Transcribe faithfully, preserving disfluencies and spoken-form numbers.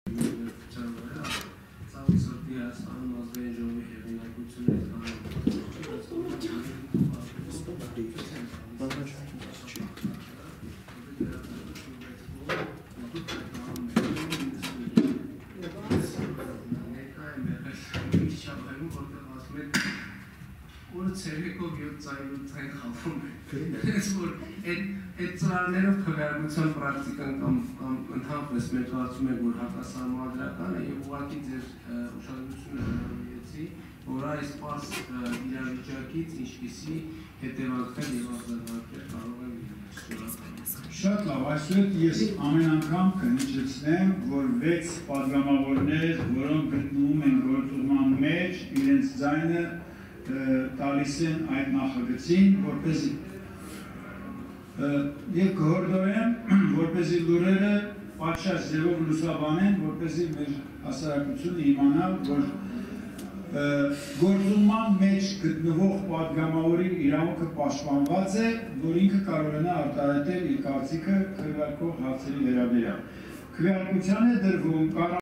Ցերեկով յոթ ծայրության խաղում է։ Այս որ այդ ծրարներով քվեարկության պրակտիկան կամ ընդհանրապես մենք կարծում ենք, որ հակասահմանադրական է եւ ուղղակի ձեր ուշադրությունը հրավիրեցի, որ այս պարզ իրավիճակից ինչպիսի հետևանքներ եւ արձագանքներ կարող են լինել։ Շատ լավ, այսօր ես ամեն անգամ կնիջեցնեմ, որ վեց պատգամավորներ, որոնք գտնվում են գործուղման մեջ, իրենց ձայնը տալիս են այդ նախագծին, որպեսզի և կհորդորեմ, որպեսզի լուրերը պատշաճ ձևով լուսաբանեն, որպեսզի մեր հասարակությունը իմանա, որ գործուղման մեջ գտնվող պատգամավորի իրավունքը պաշտպանված է, որ ինքը կարողանա արտահայտել իր կարծիքը քվեարկող հարցերի վերաբերյալ։ Քվեարկության է դրվում